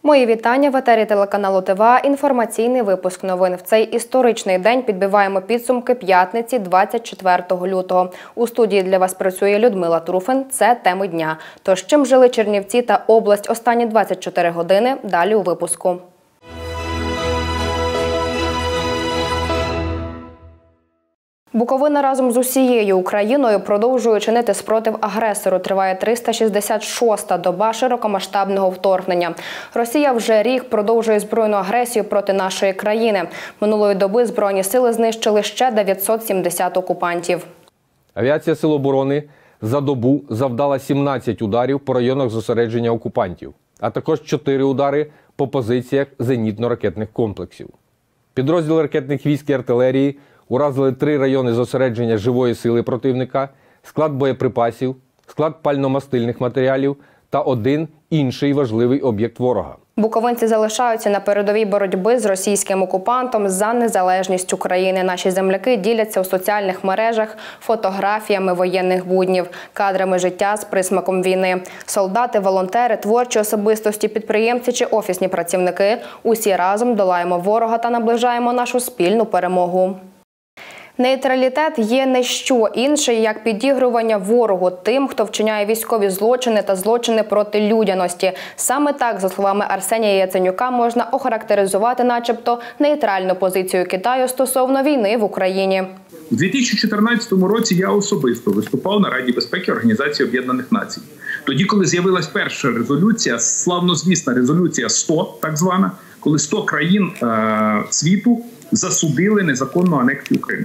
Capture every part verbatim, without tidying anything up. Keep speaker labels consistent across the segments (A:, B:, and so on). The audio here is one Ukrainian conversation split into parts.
A: Мої вітання в етері телеканалу ТВА. Інформаційний випуск новин. В цей історичний день підбиваємо підсумки п'ятниці двадцять четвертого лютого. У студії для вас працює Людмила Труфин. Це теми дня. Тож чим жили Чернівці та область останні двадцять чотири години? Далі у випуску. Буковина разом з усією Україною продовжує чинити спротив агресору. Триває триста шістдесят шоста доба широкомасштабного вторгнення. Росія вже рік продовжує збройну агресію проти нашої країни. Минулої доби Збройні сили знищили ще дев'ятсот сімдесят окупантів.
B: Авіація Сил оборони за добу завдала сімнадцять ударів по районах зосередження окупантів, а також чотири удари по позиціях зенітно-ракетних комплексів. Підрозділи ракетних військ і артилерії уразили три райони зосередження живої сили противника, склад боєприпасів, склад пально-мастильних матеріалів та один інший важливий об'єкт ворога.
A: Буковинці залишаються на передовій боротьби з російським окупантом за незалежність України. Наші земляки діляться у соціальних мережах фотографіями воєнних буднів, кадрами життя з присмаком війни. Солдати, волонтери, творчі особистості, підприємці чи офісні працівники – усі разом долаємо ворога та наближаємо нашу спільну перемогу. Нейтралітет є не що інше, як підігрування ворогу тим, хто вчиняє військові злочини та злочини проти людяності. Саме так, за словами Арсенія Яценюка, можна охарактеризувати начебто нейтральну позицію Китаю стосовно війни в Україні.
C: У дві тисячі чотирнадцятому році я особисто виступав на Раді безпеки Організації Об'єднаних Націй. Тоді, коли з'явилась перша резолюція, славнозвісна резолюція сто, так звана, коли сто країн е- світу засудили незаконну анексію Криму.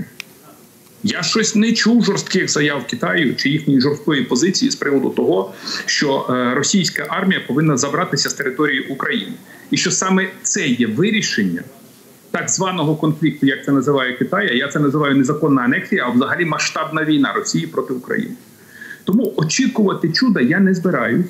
C: Я щось не чув жорстких заяв Китаю чи їхньої жорсткої позиції з приводу того, що російська армія повинна забратися з території України. І що саме це є вирішення так званого конфлікту, як це називає Китай, я це називаю незаконна анексія, а взагалі масштабна війна Росії проти України. Тому очікувати чуда я не збираюсь.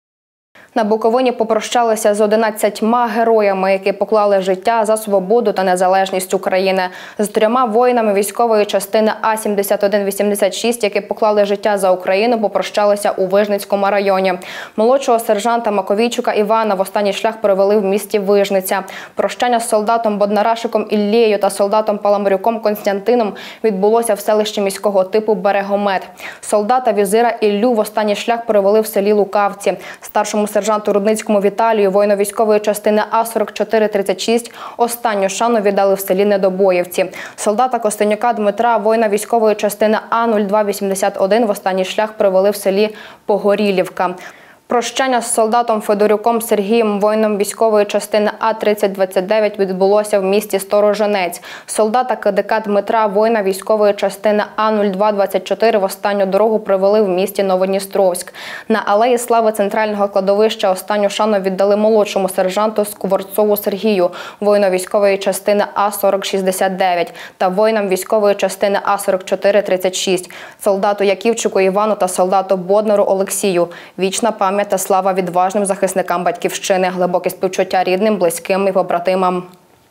A: На Буковині попрощалися з одинадцятьма героями, які поклали життя за свободу та незалежність України. З трьома воїнами військової частини А сімдесят один вісімдесят шість, які поклали життя за Україну, попрощалися у Вижницькому районі. Молодшого сержанта Маковійчука Івана в останній шлях провели в місті Вижниця. Прощання з солдатом Боднарашиком Іллею та солдатом Паламарюком Константином відбулося в селищі міського типу Берегомет. Солдата Візира Іллю в останній шлях провели в селі Лукавці. Старшому сержанту Рудницькому Віталію, воїну-військової частини А сорок чотири тридцять шість, останню шану віддали в селі Недобоївці. Солдата Костенюка Дмитра, воїна-військової частини А нуль два вісімдесят один, в останній шлях провели в селі Погорілівка. Прощання з солдатом Федорюком Сергієм, воїном військової частини А тридцять двадцять дев'ять, відбулося в місті Сторожинець. Солдата КДК Дмитра, воїна військової частини А нуль два двадцять чотири, в останню дорогу провели в місті Новодністровськ. На Алеї Слави центрального кладовища останню шану віддали молодшому сержанту Скворцову Сергію, воїну військової частини А сорок шістдесят дев'ять та воїнам військової частини А сорок чотири тридцять шість, солдату Яківчику Івану та солдату Боднару Олексію. Вічна пам'ять та слава відважним захисникам Батьківщини, глибоке співчуття рідним, близьким і побратимам.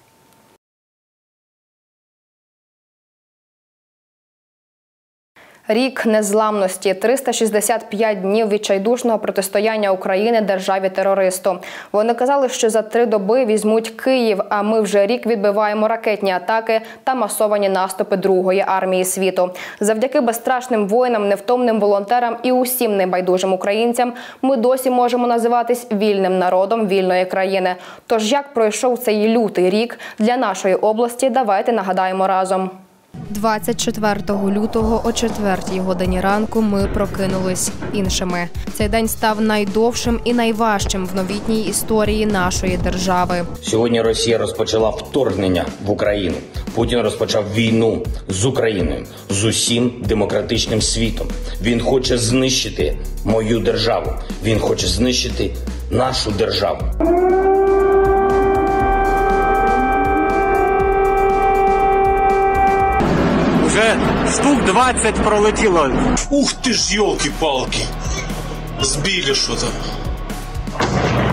A: Рік незламності. триста шістдесят п'ять днів відчайдушного протистояння України державі-терористу. Вони казали, що за три доби візьмуть Київ, а ми вже рік відбиваємо ракетні атаки та масовані наступи Другої армії світу. Завдяки безстрашним воїнам, невтомним волонтерам і усім небайдужим українцям ми досі можемо називатись вільним народом вільної країни. Тож як пройшов цей лютий рік для нашої області, давайте нагадаємо разом.
D: двадцять четвертого лютого о четвертій годині ранку ми прокинулись іншими. Цей день став найдовшим і найважчим в новітній історії нашої держави.
E: Сьогодні Росія розпочала вторгнення в Україну. Путін розпочав війну з Україною, з усім демократичним світом. Він хоче знищити мою державу. Він хоче знищити нашу державу.
F: Вже штук двадцять пролетіло.
G: Ух ти ж, ёлки-палки. Збили що-то.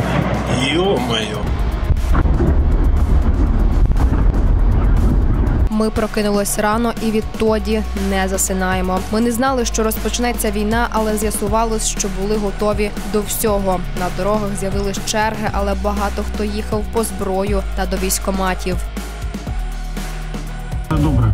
G: Ё-моё.
D: Ми прокинулись рано і відтоді не засинаємо. Ми не знали, що розпочнеться війна, але з'ясувалось, що були готові до всього. На дорогах з'явились черги, але багато хто їхав по зброю та до військкоматів.
H: Добре.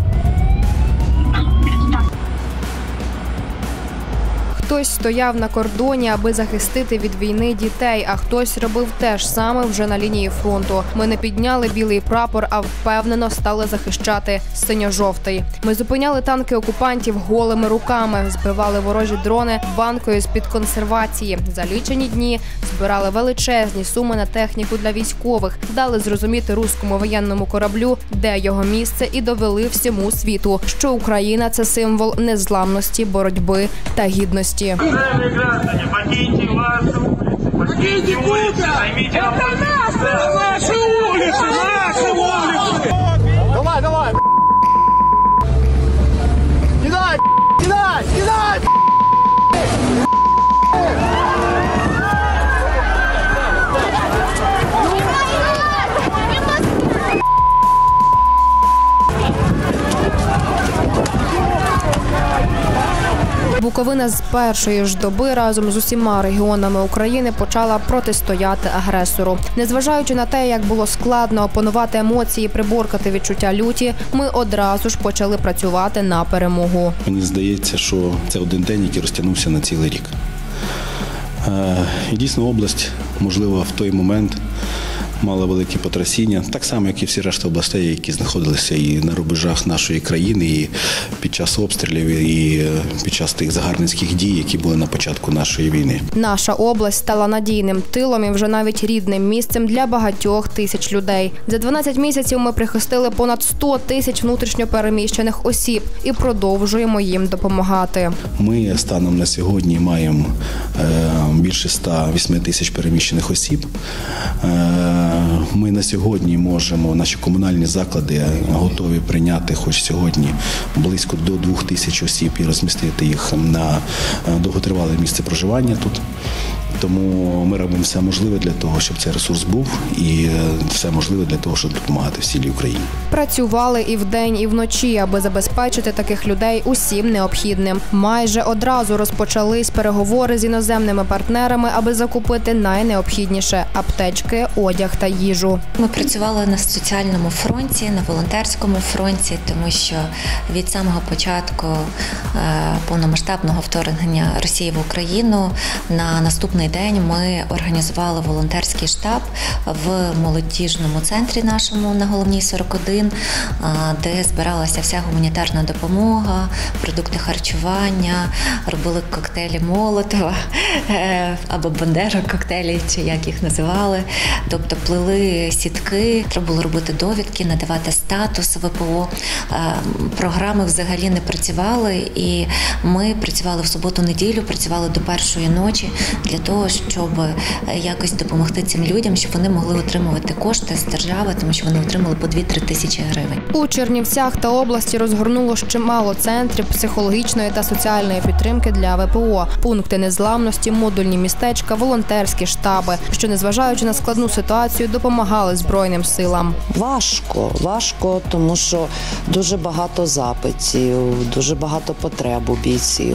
D: Хтось стояв на кордоні, аби захистити від війни дітей, а хтось робив те ж саме вже на лінії фронту. Ми не підняли білий прапор, а впевнено стали захищати синьо-жовтий. Ми зупиняли танки окупантів голими руками, збивали ворожі дрони банкою з-під консервації. За лічені дні збирали величезні суми на техніку для військових, дали зрозуміти руському воєнному кораблю, де його місце, і довели всьому світу, що Україна – це символ незламності, боротьби та гідності.
H: Уважаемые граждане, покиньте ваши улицы, покиньте улицы, займите это наши улицы, наши улицы. Давай, давай. Кидай, кидай, кидай.
D: Буковина з першої ж доби разом з усіма регіонами України почала протистояти агресору. Незважаючи на те, як було складно опанувати емоції, приборкати відчуття люті, ми одразу ж почали працювати на перемогу.
I: Мені здається, що це один день, який розтягнувся на цілий рік. І дійсно область, можливо, в той момент мала великі потрясіння, так само, як і всі решта областей, які знаходилися і на рубежах нашої країни, і під час обстрілів, і під час тих загарбницьких дій, які були на початку нашої війни.
D: Наша область стала надійним тилом і вже навіть рідним місцем для багатьох тисяч людей. За дванадцять місяців ми прихистили понад сто тисяч внутрішньо переміщених осіб і продовжуємо їм допомагати.
I: Ми станом на сьогодні маємо більше ста восьми тисяч переміщених осіб. Ми на сьогодні можемо, наші комунальні заклади готові прийняти хоч сьогодні близько до двох тисяч осіб і розмістити їх на довготривале місце проживання тут. Тому ми робимо все можливе для того, щоб цей ресурс був, і все можливе для того, щоб допомагати в цілій Україні.
D: Працювали і вдень, і вночі, аби забезпечити таких людей усім необхідним. Майже одразу розпочались переговори з іноземними партнерами, аби закупити найнеобхідніше – аптечки, одяг та їжу.
J: Ми працювали на соціальному фронті, на волонтерському фронті, тому що від самого початку повномасштабного вторгнення Росії в Україну на наступний день ми організували волонтерський штаб в молодіжному центрі нашому на Головній сорок один, де збиралася вся гуманітарна допомога, продукти харчування, робили коктейлі Молотова або Бандера коктейлі, чи як їх називали. Тобто плели сітки, треба було робити довідки, надавати статус ВПО. Програми взагалі не працювали, і ми працювали в суботу-неділю, працювали до першої ночі для того, щоб якось допомогти цим людям, щоб вони могли отримувати кошти з держави, тому що вони отримали по дві-три тисячі гривень.
D: У Чернівцях та області розгорнуло ще мало центрів психологічної та соціальної підтримки для ВПО, пункти незламності, модульні містечка, волонтерські штаби, що, незважаючи на складну ситуацію, допомагали Збройним силам.
K: Важко, важко, тому що дуже багато запитів, дуже багато потреб у бійців.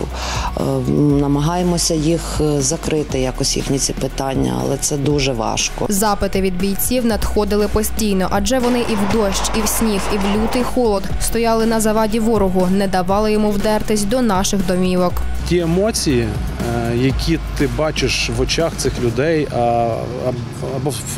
K: Намагаємося їх закрити, якось їхні ці питання, але це дуже важко.
D: Запити від бійців надходили постійно, адже вони і в дощ, і в сніг, і в лютий холод стояли на заваді ворогу, не давали йому вдертись до наших домівок.
L: Ті емоції, які ти бачиш в очах цих людей, або в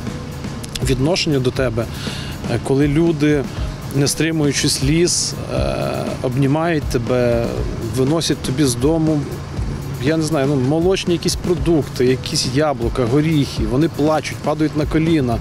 L: відношенні до тебе, коли люди, не стримуючи сліз, обнімають тебе, виносять тобі з дому, я не знаю, ну, молочні якісь продукти, якісь яблука, горіхи, вони плачуть, падають на коліна.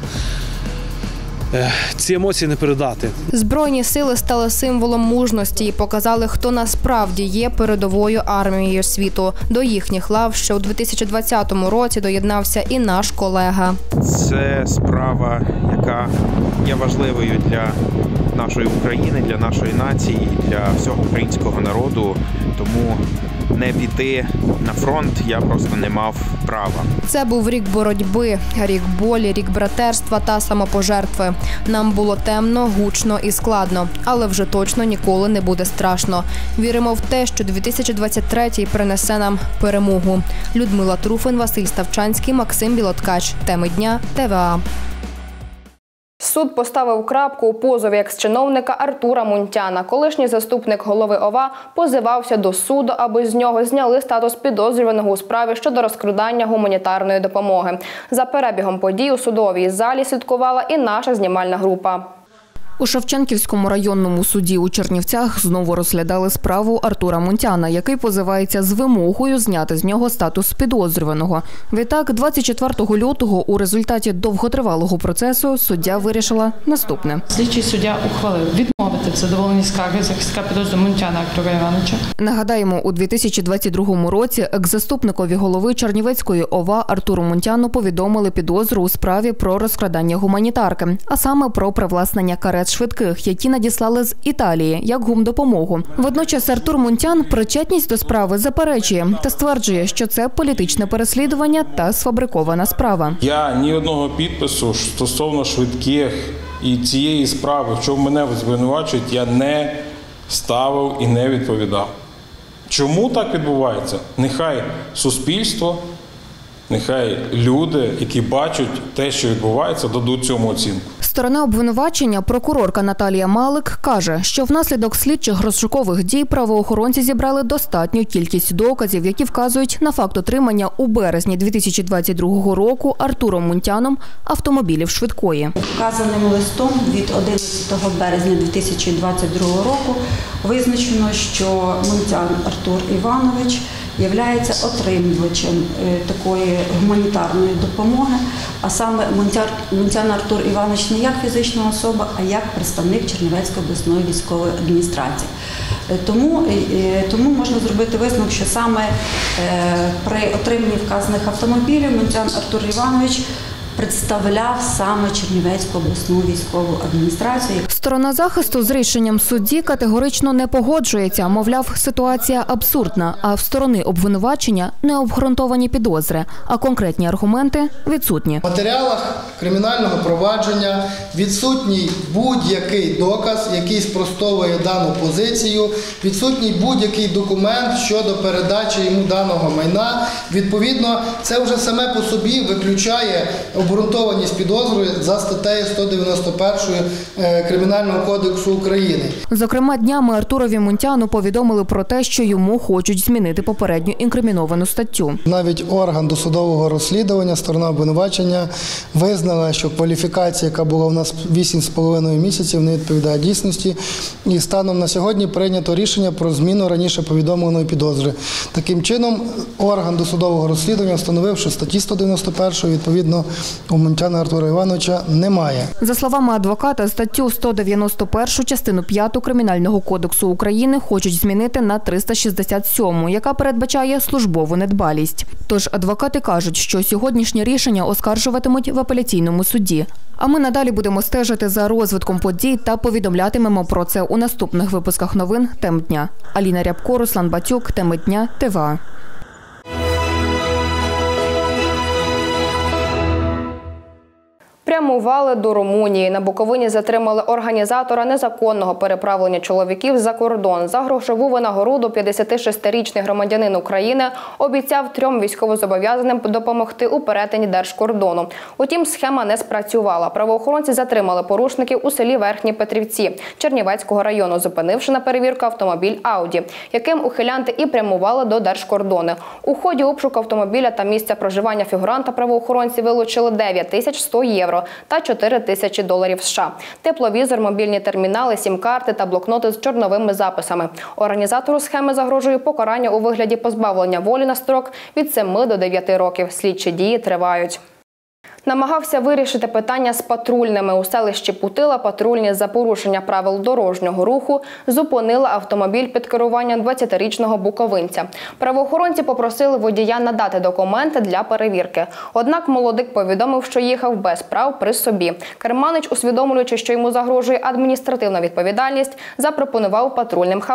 L: Ці емоції не передати.
D: Збройні сили стали символом мужності і показали, хто насправді є передовою армією світу. До їхніх лав ще у дві тисячі двадцятому році доєднався і наш колега.
M: Це справа, яка є важливою для нашої України, для нашої нації, для всього українського народу. Тому не піти на фронт я просто не мав права.
D: Це був рік боротьби, рік болі, рік братерства та самопожертви. Нам було темно, гучно і складно, але вже точно ніколи не буде страшно. Віримо в те, що дві тисячі двадцять третій принесе нам перемогу. Людмила Труфин, Василь Ставчанський, Максим Білоткач. Теми дня, Т В А.
A: Суд поставив крапку у позові екс-чиновника Артура Мунтяна. Колишній заступник голови О В А позивався до суду, аби з нього зняли статус підозрюваного у справі щодо розкрадання гуманітарної допомоги. За перебігом подій у судовій залі слідкувала і наша знімальна група.
N: У Шевченківському районному суді у Чернівцях знову розглядали справу Артура Мунтяна, який позивається з вимогою зняти з нього статус підозрюваного. Відтак, двадцять четвертого лютого у результаті довготривалого процесу суддя вирішила наступне.
O: Слідчий суддя ухвалив відмовити в задоволенні скарги захисника підозрюваного Мунтяна Артура Івановича.
N: Нагадаємо, у дві тисячі двадцять другому році екс-заступникові голови Чернівецької О В А Артуру Мунтяну повідомили підозру у справі про розкрадання гуманітарки, а саме про привласнення карет швидких, які надіслали з Італії як гумдопомогу. Водночас Артур Мунтян причетність до справи заперечує та стверджує, що це політичне переслідування та сфабрикована справа.
P: Я ні одного підпису стосовно швидких і цієї справи, в чому мене звинувачують, я не ставив і не відповідав. Чому так відбувається? Нехай суспільство, нехай люди, які бачать те, що відбувається, дадуть цьому оцінку.
N: Сторона обвинувачення, прокурорка Наталія Малик, каже, що внаслідок слідчих розшукових дій правоохоронці зібрали достатню кількість доказів, які вказують на факт отримання у березні дві тисячі двадцять другого року Артуром Мунтяном автомобілів швидкої.
Q: Вказаним листом від одинадцятого березня дві тисячі двадцять другого року визначено, що Мунтян Артур Іванович являється отримувачем такої гуманітарної допомоги, а саме Мунтян Артур Іванович не як фізична особа, а як представник Чернівецької обласної військової адміністрації. Тому, тому можна зробити висновок, що саме при отриманні вказаних автомобілів Мунтян Артур Іванович представляв саме Чернівецьку обласну військову адміністрацію.
N: Сторона захисту з рішенням судді категорично не погоджується. Мовляв, ситуація абсурдна, а в сторони обвинувачення необґрунтовані підозри, а конкретні аргументи відсутні.
R: В матеріалах кримінального провадження відсутній будь-який доказ, який спростовує дану позицію, відсутній будь-який документ щодо передачі йому даного майна. Відповідно, це вже саме по собі виключає обґрунтованість підозри за статтею сто дев'яносто першою Кримінального кодексу України.
N: Зокрема, днями Артурові Мунтяну повідомили про те, що йому хочуть змінити попередню інкриміновану статтю.
R: Навіть орган досудового розслідування, сторона обвинувачення, визнала, що кваліфікація, яка була у нас вісім з половиною місяців, не відповідає дійсності. І станом на сьогодні прийнято рішення про зміну раніше повідомленої підозри. Таким чином, орган досудового розслідування встановив, що статті сто дев'яносто першої відповідно у Мунтяна Артура Івановича немає.
N: За словами адвоката, статтю сто дев'яносто першу частину п'яту Кримінального кодексу України хочуть змінити на триста шістдесят сьому, яка передбачає службову недбалість. Тож адвокати кажуть, що сьогоднішнє рішення оскаржуватимуть в апеляційному суді. А ми надалі будемо стежити за розвитком подій та повідомлятимемо про це у наступних випусках новин «Тем дня». Аліна Рябко, Руслан Батюк, «Теми дня», Т В А.
A: Прямували до Румунії. На Буковині затримали організатора незаконного переправлення чоловіків за кордон. За грошову винагороду п'ятдесятишестирічний громадянин України обіцяв трьом військовозобов'язаним допомогти у перетині держкордону. Утім, схема не спрацювала. Правоохоронці затримали порушників у селі Верхні Петрівці Чернівецького району, зупинивши на перевірку автомобіль «Ауді», яким ухилянти і прямували до держкордону. У ході обшуку автомобіля та місця проживання фігуранта правоохоронці вилучили дев'ять тисяч сто євро та чотири тисячі доларів США, тепловізор, мобільні термінали, сім-карти та блокноти з чорновими записами. Організатору схеми загрожує покарання у вигляді позбавлення волі на строк від семи до дев'яти років. Слідчі дії тривають. Намагався вирішити питання з патрульними. У селищі Путила патрульні за порушення правил дорожнього руху зупинили автомобіль під керуванням двадцятирічного буковинця. Правоохоронці попросили водія надати документи для перевірки. Однак молодик повідомив, що їхав без прав при собі. Керманич, усвідомлюючи, що йому загрожує адміністративна відповідальність, запропонував патрульним хабар.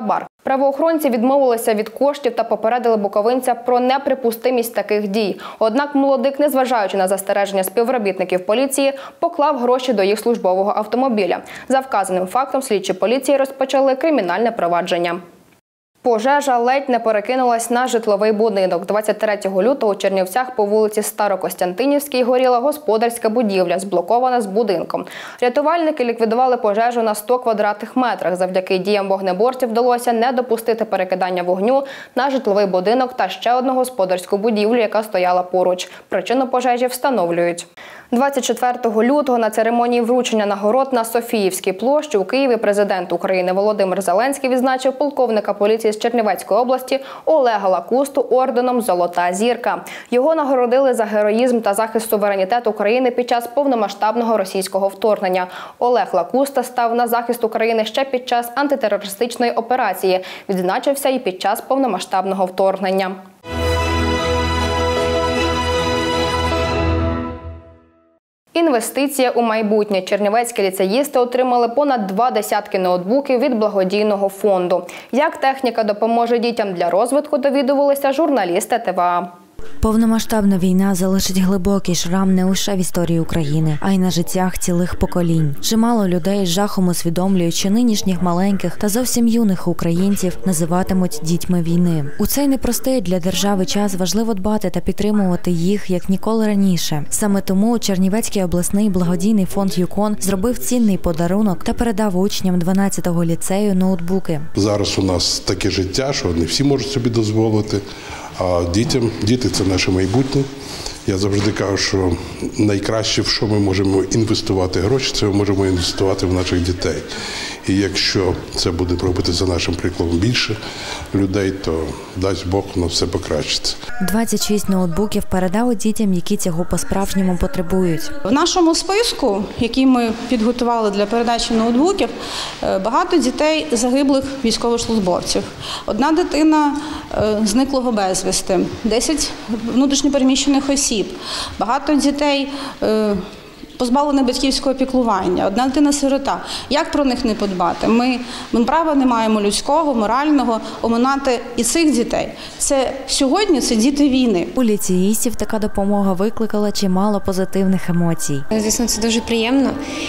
A: Правоохоронці відмовилися від коштів та попередили буковинця про неприпустимість таких дій. Однак молодик, незважаючи на застереження співробітників поліції, поклав гроші до їх службового автомобіля. За вказаним фактом слідчі поліції розпочали кримінальне провадження. Пожежа ледь не перекинулась на житловий будинок. двадцять третього лютого у Чернівцях по вулиці Старокостянтинівській горіла господарська будівля, зблокована з будинком. Рятувальники ліквідували пожежу на сто квадратних метрах. Завдяки діям вогнеборців вдалося не допустити перекидання вогню на житловий будинок та ще одну господарську будівлю, яка стояла поруч. Причину пожежі встановлюють. двадцять четвертого лютого на церемонії вручення нагород на Софіївській площі у Києві президент України Володимир Зеленський відзначив полковника поліції з Чернівецької області Олега Лакусту орденом «Золота зірка». Його нагородили за героїзм та захист суверенітету України під час повномасштабного російського вторгнення. Олег Лакуста став на захист України ще під час антитерористичної операції. Відзначився і під час повномасштабного вторгнення. Інвестиція у майбутнє. Чернівецькі ліцеїсти отримали понад два десятки ноутбуків від благодійного фонду. Як техніка допоможе дітям для розвитку, довідувалися журналісти Т В А.
S: Повномасштабна війна залишить глибокий шрам не лише в історії України, а й на життях цілих поколінь. Чимало людей з жахом усвідомлюють, що нинішніх маленьких та зовсім юних українців називатимуть дітьми війни. У цей непростий для держави час важливо дбати та підтримувати їх як ніколи раніше. Саме тому Чернівецький обласний благодійний фонд «Юкон» зробив цінний подарунок та передав учням дванадцятого ліцею ноутбуки.
T: Зараз у нас таке життя, що не всі можуть собі дозволити. А дітям, діти – це наше майбутнє. Я завжди кажу, що найкраще, в що ми можемо інвестувати гроші, це ми можемо інвестувати в наших дітей. І якщо це буде робити за нашим прикладом більше людей, то дасть Бог, воно все покращиться.
S: двадцять шість ноутбуків передали дітям, які цього по-справжньому потребують.
U: В нашому списку, який ми підготували для передачі ноутбуків, багато дітей загиблих військовослужбовців. Одна дитина зниклого безвісти, десять внутрішньопереміщених осіб, багато дітей позбавлені батьківського піклування, одна дитина-сирота. Як про них не подбати? Ми, ми права не маємо людського, морального оминати і цих дітей. Це сьогодні це діти війни.
S: У ліцеїстів така допомога викликала чимало позитивних емоцій.
V: Звісно, це дуже приємно.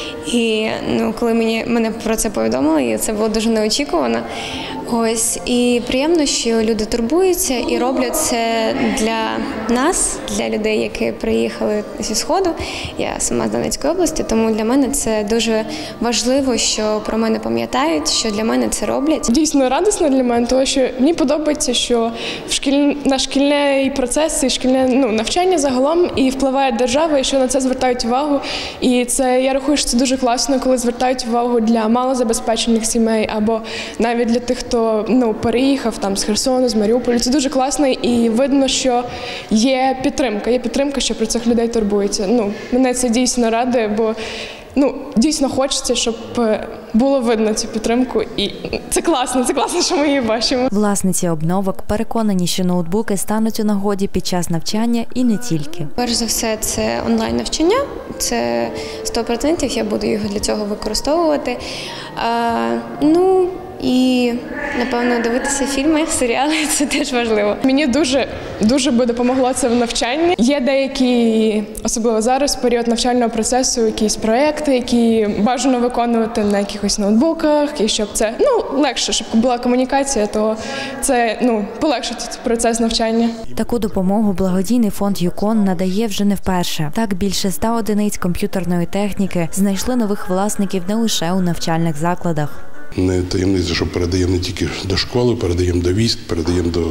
V: І ну, коли мені, мене про це повідомили, це було дуже неочікувано. Ось, і приємно, що люди турбуються і роблять це для нас, для людей, які приїхали зі Сходу. Я сама з Донецької області, тому для мене це дуже важливо, що про мене пам'ятають, що для мене це роблять.
W: Дійсно радісно для мене, тому що мені подобається, що в шкіль... на шкільний процес і шкільне ну, навчання загалом і впливає держава, і що на це звертають увагу. І це, я рахую, що це дуже класно, коли звертають увагу для малозабезпечених сімей або навіть для тих, хто ну, переїхав там, з Херсону, з Маріуполя. Це дуже класно і видно, що є підтримка, є підтримка, що про цих людей турбується. Ну, мене це дійсно радує, бо ну, дійсно хочеться, щоб було видно цю підтримку. І це класно, це класно, що ми її бачимо.
S: Власниці обновок переконані, що ноутбуки стануть у нагоді під час навчання і не тільки.
V: Перш за все, це онлайн-навчання. Це сто відсотків я буду його для цього використовувати. А, ну, і, напевно, дивитися фільми, серіали – це теж важливо.
W: Мені дуже, дуже би допомогло це в навчанні. Є деякі, особливо зараз, в період навчального процесу, якісь проекти, які бажано виконувати на якихось ноутбуках, і щоб це ну, легше, щоб була комунікація, то це ну, полегшить процес навчання.
S: Таку допомогу благодійний фонд «Юкон» надає вже не вперше. Так, більше ста одиниць комп'ютерної техніки знайшли нових власників не лише у навчальних закладах.
T: Не таємниця, що передаємо не тільки до школи, передаємо до військ, передаємо до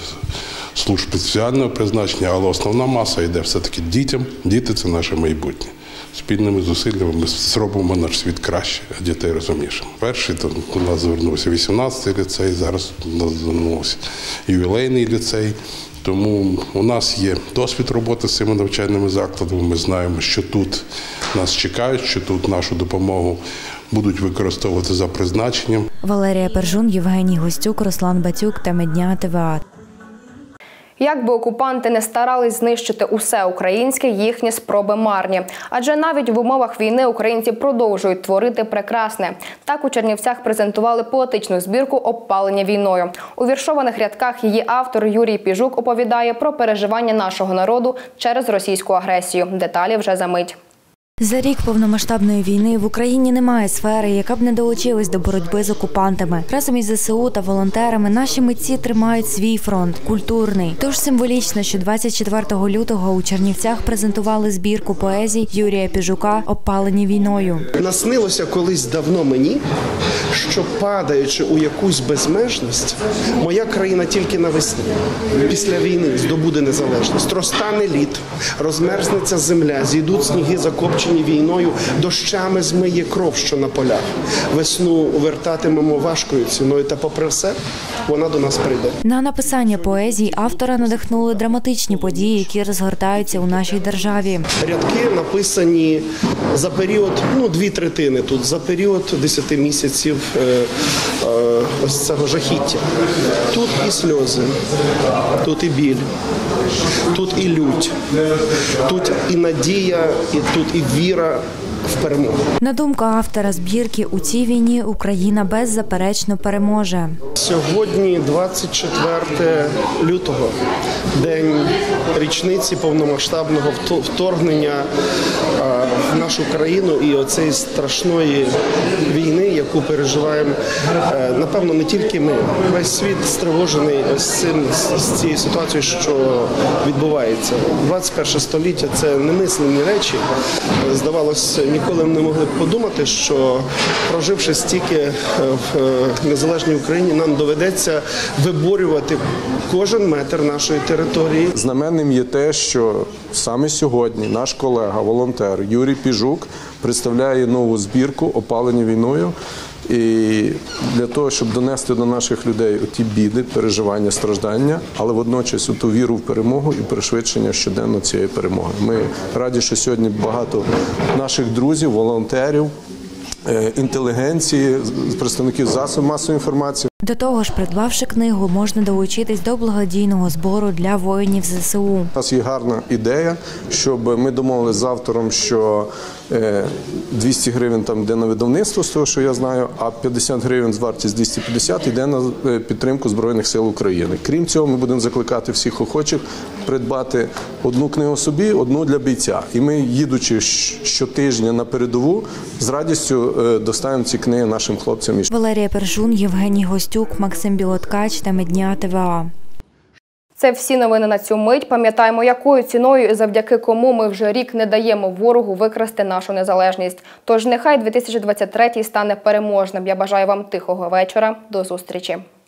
T: служб спеціального призначення, але основна маса йде все-таки дітям. Діти – це наше майбутнє. Спільними зусиллями ми зробимо наш світ краще, а дітей розумнішим. Перший то у нас звернувся вісімнадцятий ліцей, зараз у нас звернувся ювілейний ліцей. Тому у нас є досвід роботи з цими навчальними закладами. Ми знаємо, що тут нас чекають, що тут нашу допомогу будуть використовувати за призначенням.
S: Валерія Пержун, Євгеній Гостюк, Руслан Батюк, Теми дня, Т В А.
A: Як би окупанти не старались знищити усе українське, їхні спроби марні. Адже навіть в умовах війни українці продовжують творити прекрасне. Так у Чернівцях презентували поетичну збірку «Обпалення війною». У віршованих рядках її автор Юрій Піжук оповідає про переживання нашого народу через російську агресію. Деталі вже за мить.
S: За рік повномасштабної війни в Україні немає сфери, яка б не долучилась до боротьби з окупантами. Разом із ЗСУ та волонтерами наші митці тримають свій фронт – культурний. Тож символічно, що двадцять четвертого лютого у Чернівцях презентували збірку поезій Юрія Піжука «Обпалені війною».
B: Наснилося колись давно мені, що падаючи у якусь безмежність, моя країна тільки навесні, після війни, здобуде незалежність. Розтане лід, розмерзнеться земля, зійдуть сніги, закопчені війною, дощами змиє кров, що на полях. Весну вертатимемо важкою ціною, та попри все, вона до нас прийде.
S: На написання поезій автора надихнули драматичні події, які розгортаються у нашій державі.
B: Рядки написані за період, ну, дві третини тут, за період десяти місяців е, е, ось цього жахіття. Тут і сльози, тут і біль, тут і лють, тут і надія, і тут і віра в перемогу.
S: На думку автора збірки, у цій війні Україна беззаперечно переможе.
B: Сьогодні двадцять четверте лютого, день річниці повномасштабного вторгнення в нашу країну і оцеї страшної війни, яку переживаємо, напевно, не тільки ми. Весь світ стривожений ось цим, з цією ситуацією, що відбувається. двадцять перше століття – це немислимі речі. Здавалося, ніколи не могли б подумати, що проживши стільки в незалежній Україні, нам доведеться виборювати кожен метр нашої території.
C: Знаменним є те, що саме сьогодні наш колега, волонтер Юрій Піжук представляє нову збірку «Опалені війною». І для того, щоб донести до наших людей оті біди, переживання, страждання, але водночас ту віру в перемогу і пришвидшення щоденно цієї перемоги. Ми раді, що сьогодні багато наших друзів, волонтерів, інтелігенції, представників засобів масової інформації.
S: До того ж, придбавши книгу, можна долучитись до благодійного збору для воїнів ЗСУ.
C: У нас є гарна ідея, щоб ми домовилися з автором, що двісті гривень там йде на видавництво, з того, що я знаю, а п'ятдесят гривень з вартість двісті п'ятдесят йде на підтримку Збройних сил України. Крім цього, ми будемо закликати всіх охочих придбати одну книгу собі, одну для бійця. І ми, їдучи щотижня на передову, з радістю доставимо ці книги нашим хлопцям.
S: Валерія Першун, Євгеній Гостюк, Максим Білоткач та Медня ТВА.
A: Це всі новини на цю мить. Пам'ятаємо, якою ціною і завдяки кому ми вже рік не даємо ворогу викрасти нашу незалежність. Тож нехай дві тисячі двадцять третій стане переможним. Я бажаю вам тихого вечора. До зустрічі.